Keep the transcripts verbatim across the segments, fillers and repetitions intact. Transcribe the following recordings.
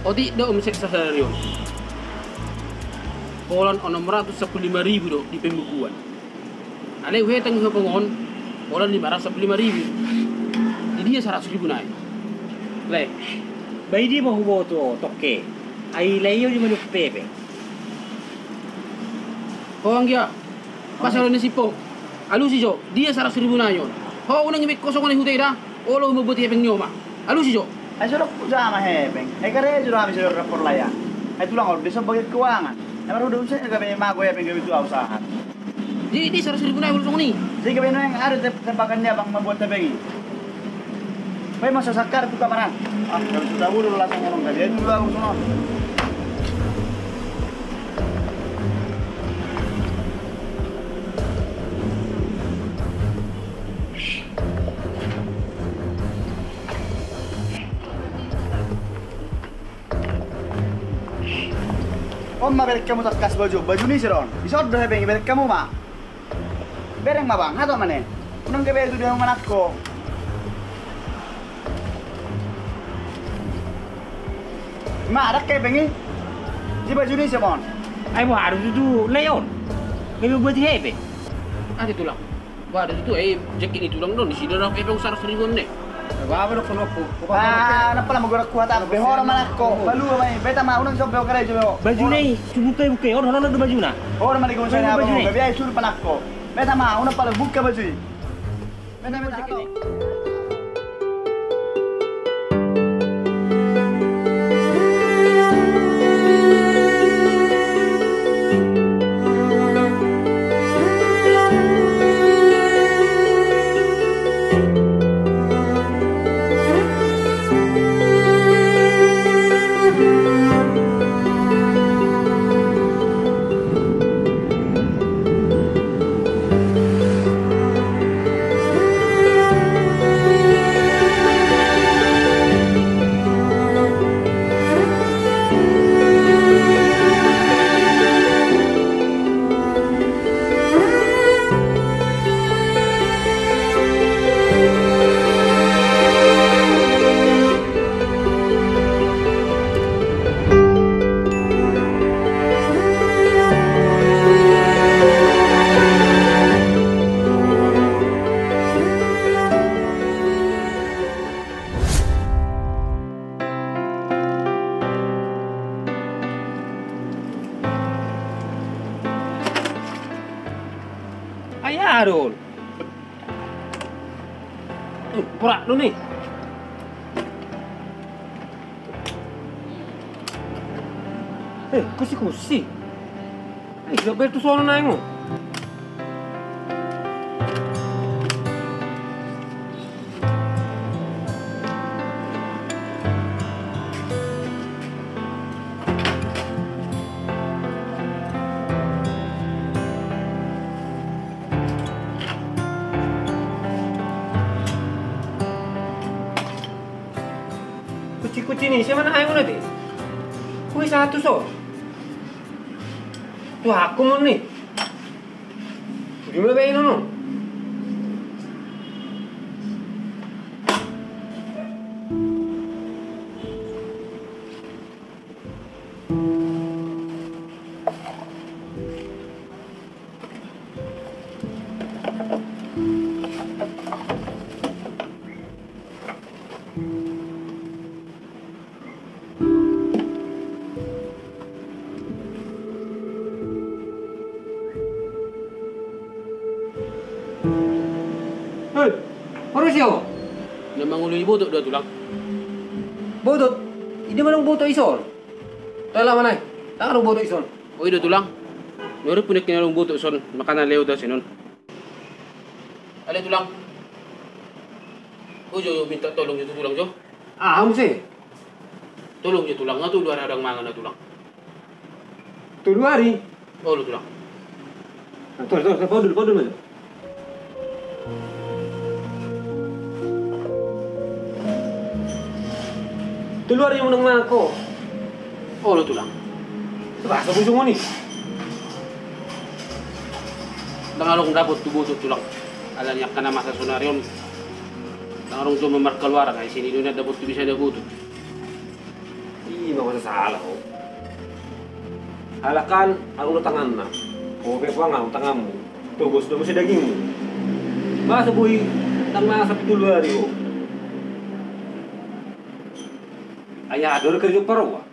Odi da omset sa salario. Polan o enam ratus sepuluh lima ribu do di pembukuan. Ale wetang ho pengon polan lima ratus sepuluh lima ribu. Jadi dia seratus ribu naik. Le, Bai di mau hubo to toke. Ai leio di manu pepe. hoang dia. Pasal ni sipo. Alu si jo, dia seratus ribu naik. Ho unang ibig kosong ni hutay da. Olo mabuti hepeng nyoma. Alu si jo. Ay sudah sama hepeng. Ay kare sudah kami sudah rapor layan. Ay tulang kalau bisa bagi keuangan. Ay baru udah usah kami mago hepeng kami itu usaha. Jadi dia seratus ribu naik kosong ni. Jadi kami yang ada tempakannya bang membuat hepeng ini. Baik masuk sakar tu kamaran. Ah, kalau sudah dulu langsung ngomong tadi. Itu dulu aku semua. Om ma balik kamu tas kas baju, baju ni siron. Isod dah bengi balik kamu ma. Bereng ma bang, atau mana? Unang kebe itu dia manakko. Ma ada kebe bengi. Di baju ni siron. Ai mo harus itu leon. Kami buat hepe. Ah di tulang. Wah, ada itu eh jaket ni tulang don di sini dah hepeng seratus ribu ni. Baba ko no ko. Ah, napa lah magura kuat aku. Behor manakko. Balu mai. Beta ma unang sob beo kare jo. Baju ni bukai bukai orang orang ada baju na. Or mani kung saan Baju ako. ni. Gabi ay sur panakko. Beta ma unang pala buka baju. Beta beta ako. Ayarol. Eh, pura lu nih. Eh, kusi-kusi. Eh, gak bayar tuh sono naik mo. Kuci-kuci nih, siapa nak ayam nanti? Kue satu so. Tuh aku mau nih. Gimana bayi nono? Hei, harus siapa? Namang ulo ibu tuh udah tulang. Botot, ini mana botot isol? Tahu lah mana? Tak ada botot isol. Oh itu tulang. Nuri punya kinalung botot son, makanan leo dah sinon. Ada tulang. Oh jo minta tolong jo tulang jo. Ah, kamu sih. Tolong jo tulang, ngatu dua orang mangan na tulang. Tuh dua hari. Oh lu tulang. Tuh, tuh, tuh, dulu, dulu mana? Keluar yang menang aku. Oh, lo tulang. Bahasa busung ni. Dangalong dapat tubuh tu tulang. Alam yak kana masa sonarion. Dangalong tu memar keluar kay sini dunia dapat tu bisa dapat tu. Iya masa salah oh. Halakan ang utangan na. O kaya pa nga utanganmu. Tugos na mo sa dagingmu. Masa boy nang nasa pitulwari oh. Ayah ador kerja parawa.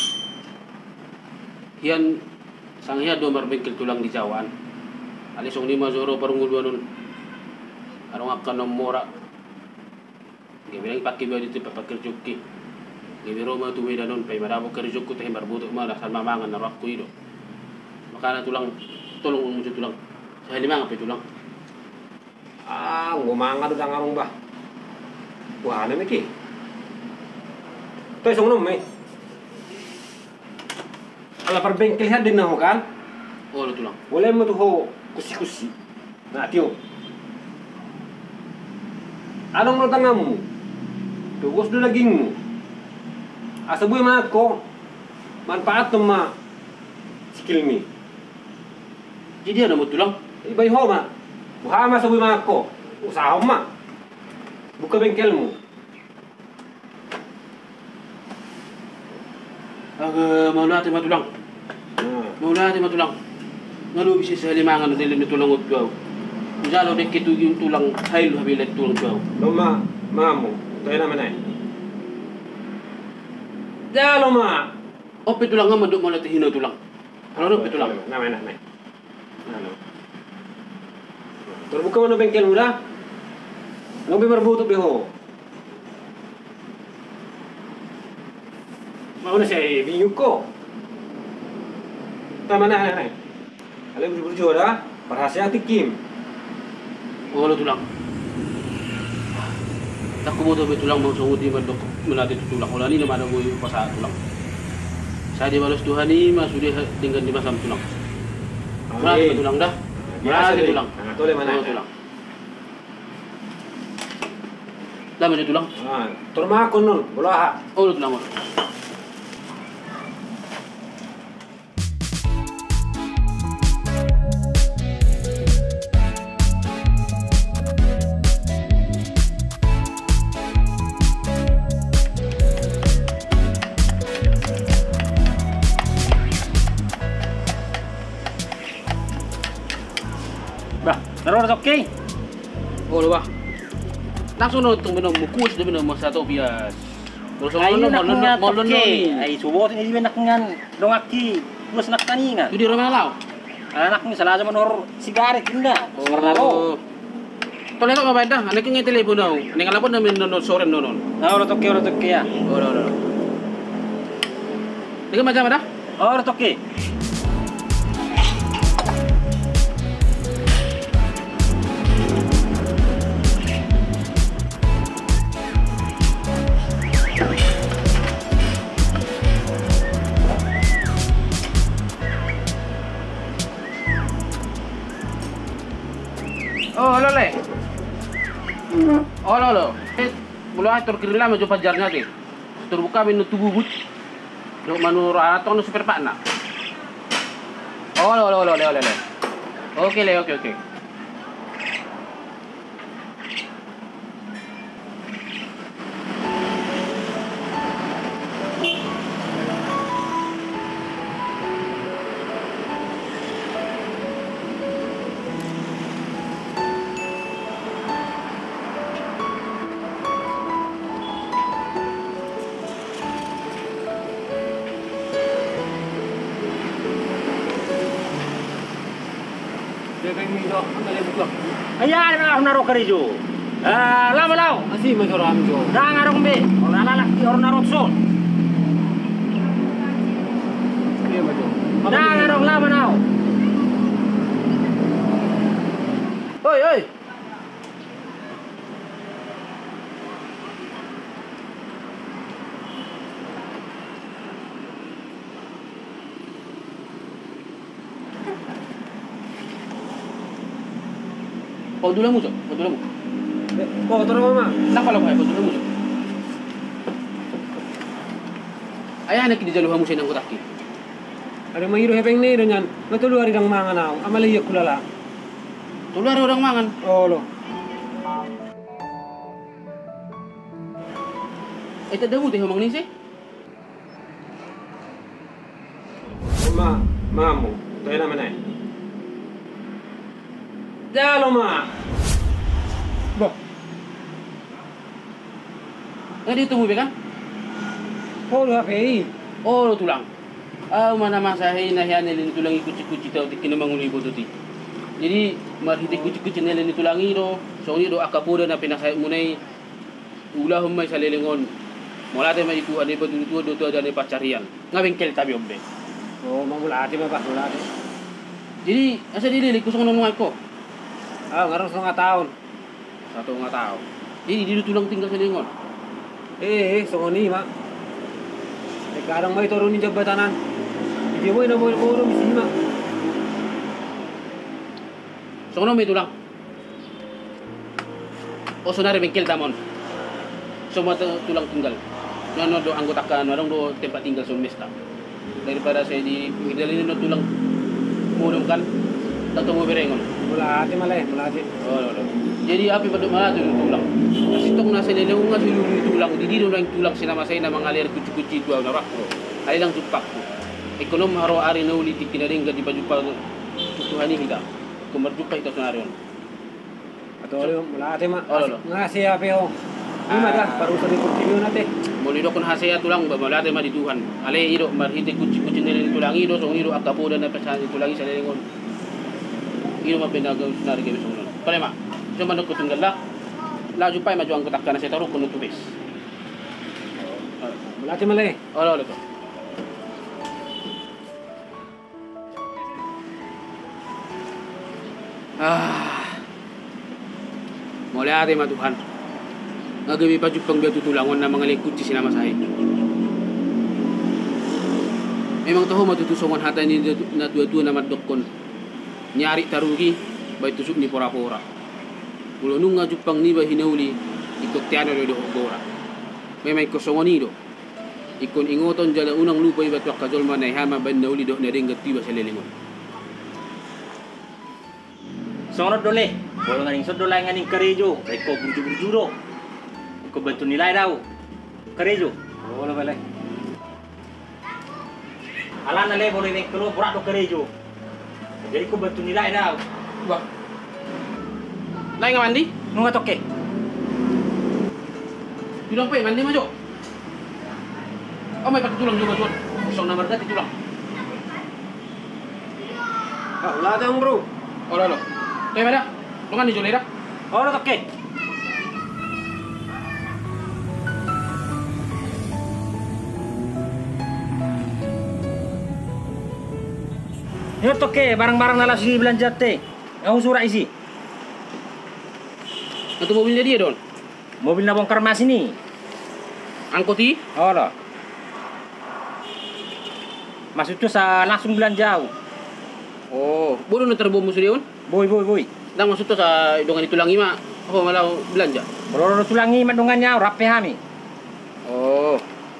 Yan sang hiya do marbengkel tulang di Jawaan. Alisong lima zoro parungul nun. Arong akan nomora. Gimana pakai baju itu pakai joki. Gimana rumah tu beda non. Pai marabo kerja joki teh marbuto malah sama mangan narak ku itu. Makanya tulang tolong muncul tulang. Saya lima ngapain tulang? Ah, gua mangan udah ngarung bah. Wah, ada miki. Tuh song nom eh. Ala perbengkel lihat din na kan? Oh, lo tulang. Boleh mo tuh ho kusi-kusi. Nah, tio. Anong mo tangamu? Tugos do dagingmu. Asa buhay mga ko. Manfaat ng mga skill mi. Jadi ano mo tulang? Ibay ho ma. Buhama sa buhay mga ko. Usaha ma. Buka bengkel mo. Aga mau natin matulang. Mau natin matulang. Ngalu bisa sa limangan na dilim ni tulang ut gaw. Jalo de kitu yung tulang haylo habilet tulang gaw. Loma, mamo. Tayo naman ay. Jalo ma. O pitulang nga maduk mo natin hino tulang. Ano ro pitulang? Namay namay. Ano? Terbuka mo na bengkel mo na. Nang bimarbuto biho. Mau na siya bingung ko. Tama na na. Alam mo berjuang dah. Perhasian tikim. Oh lo tulang. Tak kubuto be tulang mau sungguh di mandok menati tulang. Ulah ni nama ada boy pasal tulang. Saya di balas Tuhan ni mas sudah tinggal di masam tulang. Menati tulang dah. Menati tulang. Nah, tole mana tulang. Dah macam tulang. Ah, turma aku nun, bola. Oh lo tulang. Terus oke. Oh, lupa. Langsung no itong binong mukus na binong sa to bias. Terus Ayo ano nak mo nga mo mo oke. Ay subot ini nak ngan dongaki. Terus nak taningan. Hindi ro malaw. Anak ni salah zaman or sigaret inda. Karena Oh. Tolong ko mabay dah. Ano kang telepono? Ning alapon namin nonon soren nonon. Nah, orang oke orang oke ya. Oh, no, no. Tinggal macam mana? Oh, orang oke. Oh, halo le. Oh, halo lo. Eh, mula atur kirila mejo pajarnya deh. Terbuka menu tubuh but. Do manu raton super pak nak. Oh, halo halo halo halo. Oke le, oke oke. Ayan na naro karijo. Ah, lama law. Asih macam orang jo. Dah ngarong be. Orang lalaki orang naro sol. Iya macam. Dah ngarong lama law. Oi oi. Kau dulu mu, kau dulu mu. Kau turun mama. Nak kalau kau dulu mu. Ayah nak di jalur hamu senang kotak ki. Ada mahiru hepeng ni dengan betul hari dang mangan au. Amali yak kulala. Tulu ada orang mangan. Oh lo. Eh tak ada mu teh mang ni sih. Ma, mamu, tayo naman ay. Jalo ma. Bah. Nga dito mo kan? Oh, lu H P I. Oh, tulang. Ah, mana masahe na yan nilin tulang ikuci-kuci tau kinamanguli ibu tuti. Jadi marhiti kuci-kuci nilin tulangi do, so ni do akapoda na pinasay munay ulah humay sa lelengon. Mula tayo may ituan iba dulu do do ada pacarian. Nga bengkel tabi ombe. Oh, mamulati ma ba, mulati. Jadi asa dili kusong nunungay ko. Ah, ngaros nga taon. Satu nga tao. Jadi dito tulang tinggal sa lelengon. Eh, eh, so ni ma. Eh, kadang may turun ni jabatanan. Hindi mo ina mo mo misima. So may tulang. O so na bengkel tamon. So mo tulang tinggal. Ano do anggota ka ano do tempat tinggal sa mesta. Daripada saya di idalin no tulang mudong kan. Tato mo berengon. Mulati malay, mulati. Oh, oh, oh. Jadi api pada mana tu tulang. Kasi tong nasa lelong nga silulu tulang di dito lang tulang sinamasay na mga ler kuci-kuci tu na rakro. Ay lang tupak ko. Ekonom haro ari na ulit tinaring di baju pa tutuhani hida. Kumarjupa ito senaryo. Ato mulati ma. Oh, oh. Nga siya pe ho. Lima dah, baru tadi continue nate. Muli do kun hasaya tulang ba malate ma di Tuhan. Ale iro marhite kuci-kuci nilin tulang iro so iro akapoda na pasan tulangi sa lelengon. Iro mapinagaw senaryo kay besong. Palema. Cuma nak tunggal lah. Laju pai maju angkat takkan saya taruh kuno tubis. Mulati malay. Oh, oh, oh. Ah. Mulai ate ma Tuhan. Nagabi pa jupang biya tutulangon na mga likod si sinama sa Memang tahu matutusongan hata ni na dua-dua na madokon. Nyari tarugi bay tusuk ni pora-pora. Ulo nung nga jupang ni ba hinauli ikot tiano do gora. Memang kosongon ni do. Ikon ingoton jala unang lupa iba tuak kajol manay hama ban nauli do na ring gatiba sa lelingon. Songot dole, bolong nganing sodolay nganing karejo, kay ko burju-burju do. Ko bantu nilai daw. Karejo. Oh, wala balay. Ala na le boleh nek kelo burak do karejo. Jadi ko bantu nilai daw. Wah. Lain nga mandi? Nu nga toke. Tulang pa eh, mandi majo. Oh, may patulang juga tuan. Kosong nomor dati tulang. Ah, wala tayong bro. Oh, lolo. Tayo ba na? Lungan ni Jolera? Oh, na toke. Yo toke, barang-barang nala sini belanja teh. Yang surat isi. Itu mobilnya dia, Don? Mobil na bongkar mas ini. Angkoti? Oh, lo. Maksud tu sa langsung belanja. Oh, bodoh na terbom musuh dia, Don? Boy, boy, boy. Dah maksud tu sa dongan itulangi mak. Apa malah belanja? Kalau tulangi madungannya rapi hami. Oh.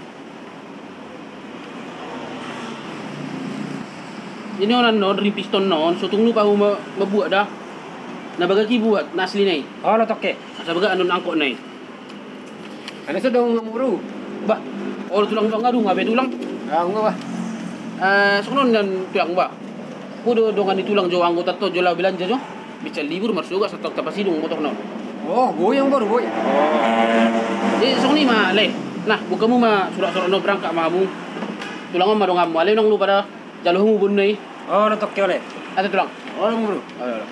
Ini orang non dari piston non, so tunggu pa ma mabuat dah. Na bagaki buat na asli nai. Oh, lo toke. Asa baga anon angkot nai. Ano sa dong ngamuro? Ba. Oh tulang tulang ngadu ngabe tulang. Ah, nga ba? Eh sonon dan tulang ba. Pudo dongan ditulang jo anggota to jo la belanja jo. Bicara libur mar suga sa tok tapasidong motor non. Oh, boy yang baru boy. Eh sok ni ma le. Nah, buka mu ma surat-surat no berangkat mamu. Tulang ma dongam ale nang lu pada jalur mu bun nai. Oh, lo toke oleh. Ada tulang. Oh, bro. Ayo.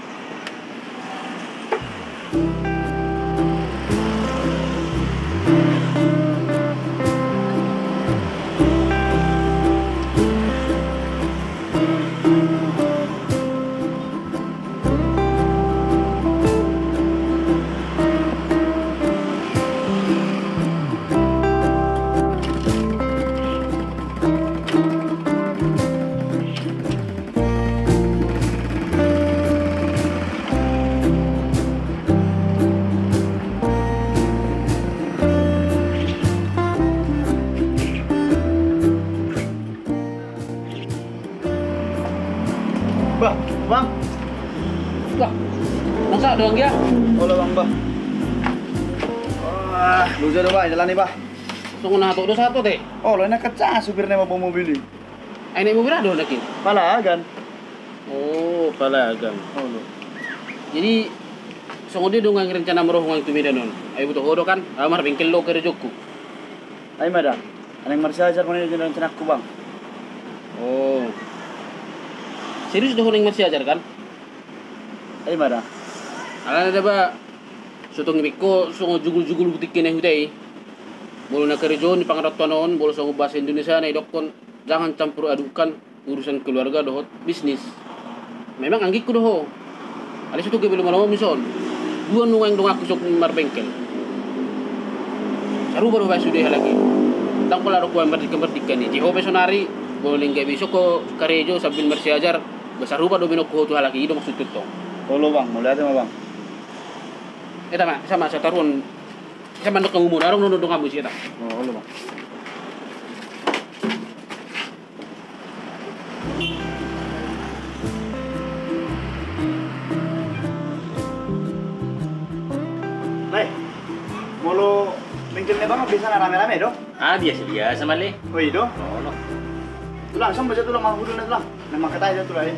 Bah, bang. Wah. Masa doang dia? Hola bang, bah. Wah, luza dah bah, jalan nih bah. So na to do satu teh. Oh, lo enak kecah supirnya mau bawa mobil ini. Ay na mo birado nakin. Palagan. Oh, palagan. Oh, lo. Jadi sungod di dong ang rencana mo ngang tumida nun. Ay buto hodo kan. Amar bengkel lo kere jokku. Ay mada. Anong marsajar ko na yung tinak ko bang? Oh. Serius doh ning masih ajar kan? Ay mada. Ala na ba sutong ibiko sungod jugul-jugul butik kene hutai. Bolo na kerja ni pangaratuan noon, bolo sungod bahasa Indonesia na idokon jangan campur adukan urusan keluarga dohot bisnis. Memang anggik ko doho. Alis itu ke belum lama mison. Dua nuang dong aku sok mar bengkel. Saru baru bahas sudah lagi. Tang pula aku yang berdik berdik ni. Jika besonari boleh nggak besok ko karejo sambil mersi ajar. Besar rupa domino ko tu lagi itu maksud itu. Tolo bang, mulai ada bang. Eta mah sama saya taruhan. Saya mandok kamu umur, arong nundung kamu sih eta. Oh, lo bang. Lai, molo bengkelnya bang bisa na rame-rame do? Ah, biasa-biasa mali. Oh iya do? Oh, no. Tulang, sama baca tulang mahudul na tulang. Nama kata aja tulang.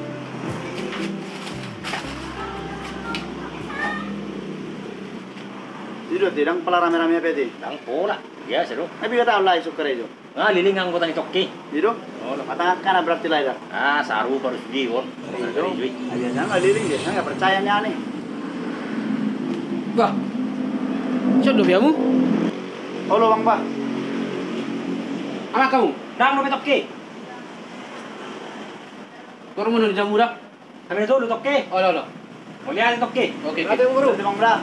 Dito, tidang pala rame-rame apa itu? Lang pola. Biasa do. Tapi kata Allah isok kare jo. Ah, lilingang ko tani tokki. Dito? Oh, no. Matangak ka na berarti lah ida. Ah, saru baru sudi won. Dito? Aja sana liling dia, saya nggak percaya nih aneh. Wah. Siapa do biamu? Halo bang pak. Ama kamu? Dang no tokki. Korang mana jamu dak? Kami dulu tokki. Oh, lo lo. Mulia tokki. Oke, Ada oke. yang guru. Bang bra.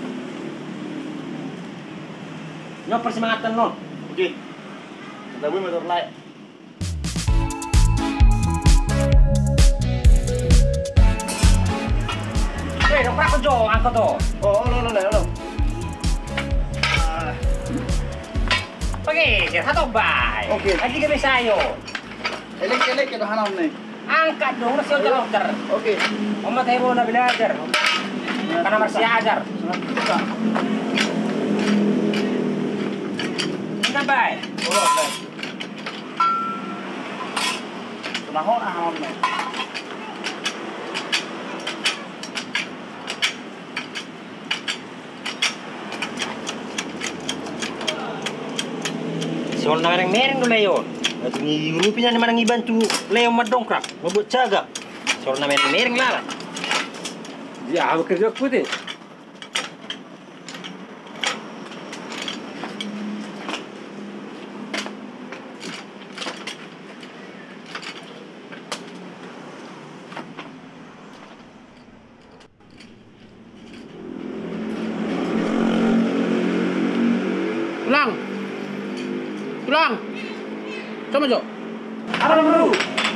Nyo persemangatan non. Oke. Kita boleh motor lain. Eh, dong pra ko jo, angko to. Oh, halo halo halo. Oke, sir hato bay. Oke. Lagi kami sayo. Elek elek kita hanam nih. Angkat dong, nasi dokter. Oke. Oma tayo na belajar. Karena masih ajar. Kenapa? Oh, oke. Kenapa hanam nih? Soal na mereng-mereng do leyon. At ni Europe niya naman ang ibantu leyon madongkrak. Mabut caga. Soal na mereng-mereng lala. Ya, aku kerja aku deh. Tulang. Tulang. Sama Jo. Apa bro?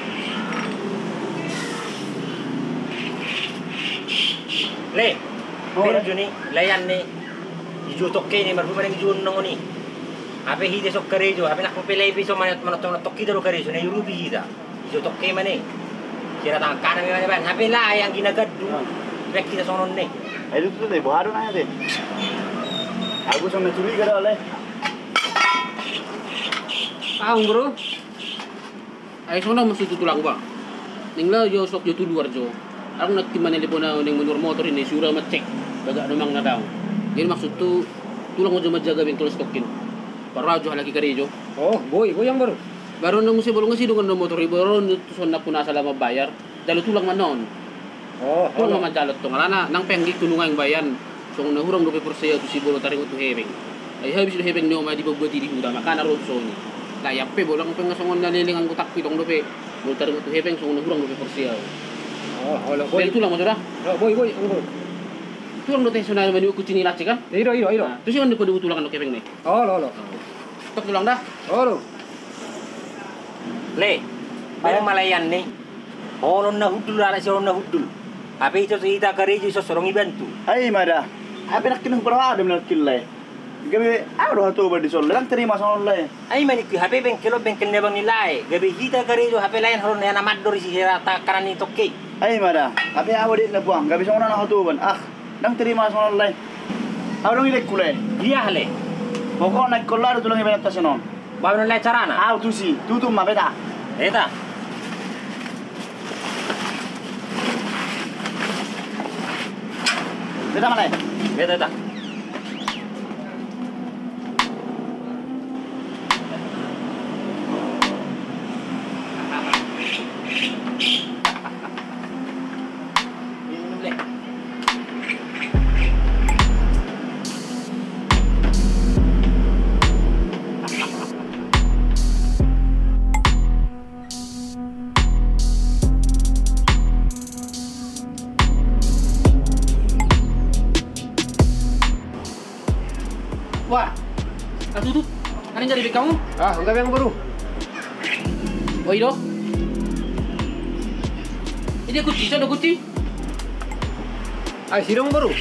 Le, Oh, pero le. juni layan ni ijo tokke ni marfu parang ijo nang ni. Ape hide sok kare jo, ape nak pelai piso manat manat tong tokki daro kare jo na Europe hida. Ijo tokke mane. Kira tang kanan ni ban, ape la yang ginagadu. Bek kita sonon ni. Itu tuh deh, baru nanya deh. Aku sama curi kada oleh. Tahu bro. Ay sana masuk tulang ba. Ningla yo sok yo luar jo. Aku nak timan ni pun ning menur motor ini sura macek. Daga namang na daw. Jadi maksud tu tulang mo jo majaga bengkel stokin. Para jo lagi kari jo. Oh, boy, boy yang baru. Baru nang musi bolong si dengan motor baru tuson na puna sa lama bayar. Dalo tulang manon. Oh, Tulang naman jalot to ngana nang pengi tunungan bayan. So na hurang do per saya tu si bolo taring tu hebeng. Ay habis do hebeng no ma di buat diri muda makana ron so ni. Layak pe bolong pengasongon na lilingang kutak pitong do pe. Bolo taring tu hebeng so na hurang do per saya. oh, halo, boy. Bel tulang mo jora. Oh, boy, boy, yang baru. Tulang do tayo na mani ku chini lachi kan. Iro, iro, iro. Tu si on ko do tulang no kebeng ni. Oh, lo, lo. Tok tulang dah. Oh, lo. Le, parang malayan ni. Holon na hudul ala si holon na hudul. Ape ito kita kare jo so sorong ibantu. Hai mada. Apa nak kena berapa ada benar kilai. Gabi, aku dah tahu berdi sol. Lang terima sol lah. Ay manik hape bengkel bengkel ne bang nilai. Gabi kita kare jo hape lain holon na namador si hera ta karani tokke. Hai mada. Apa aku di na buang. Gabi sama nak tahu ban. Ah, lang terima sol lah. Aku dong ilek kulai. Dia hale. Pokok nak kolar tu lang ibarat tasenon. Bawa nilai carana. Ah, tu si. Tu tu ma beta. Eta. Beta mana ya? Beta eta. Minum le. Wah, Kak Tutut, ada yang jadi beg kamu? Ah, enggak yang baru. Oh iya, ini kunci, sudah kunci. Ay, sirong baru.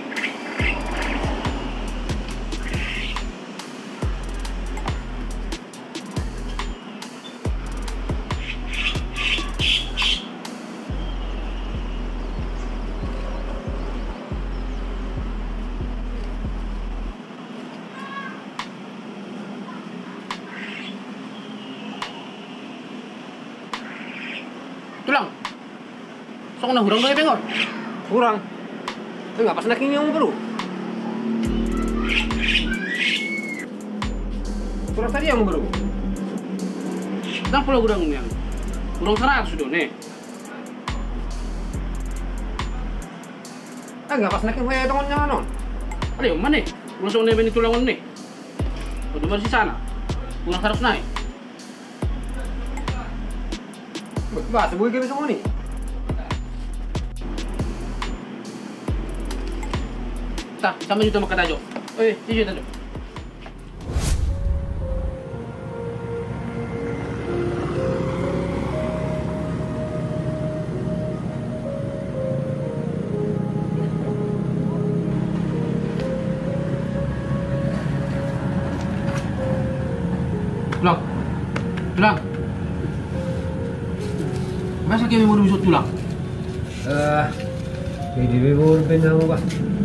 Tulang. Sok na hurang na ipengor. Kurang. Enggak pas naking yang baru. Kurang tadi yang baru. Nang pula hurang yang. Hurang sana sudah nih. Ah, enggak pas naking kaya tangannya non. Ada yang mana? Hurang sok na ini tulangan nih. Udah masih sana. Hurang harus naik. Ba, sebuah game semua nih. Tak, sama juga makan tajo. Eh, tisu tajo. Tulang. Tulang. Masa kami mau busuk tulang? Eh, jadi bebur penang ba.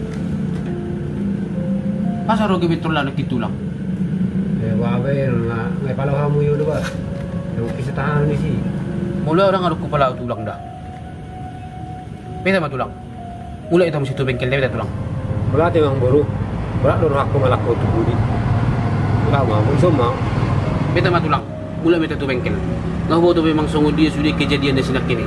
Masa rogi betul lah nak tulang? Eh, babe nga ngay palaw hamu yun ba. Yung kisah tahan ni si. Mula orang harus kepala tulang dah. Beda mah tulang. Mula itu mesti tu bengkel dia beda tulang. Wala timang baru. Wala loro ako malako tu budi. Wala ma, mo semua. Beda mah tulang. Mula beda tu bengkel. Ngau bawa tu memang sungguh dia sudah kejadian di sini kini.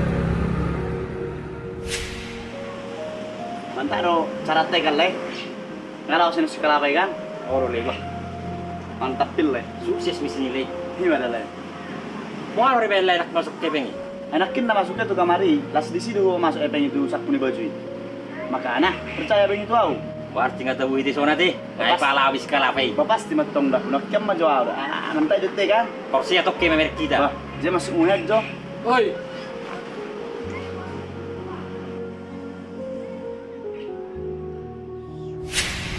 Mantap ro, cara tegal le. Ngaraw sino si kalabay kan? Oro le ba. Mantap pil le. Sukses misi ni le. Gimana le? Mo ano rin ba nak masuk ke bengi? Enakin na masuknya tuh kamari. Las di sini dulu masuk epeng itu sak puni baju. Maka anak percaya beng itu au. Berarti nggak tahu itu sana teh. Ay pala habis kalapay. Bapas di matong dah. Nak kem maju au. Ah, nanti itu kan? Porsi atau ke merek kita. Wah, dia masuk muhek jo. Oi.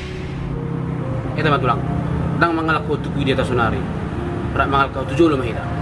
Kita mah tulang. Dang mangal ko tuku di atas sunari. Pra mangal kau tujuh lo mahira.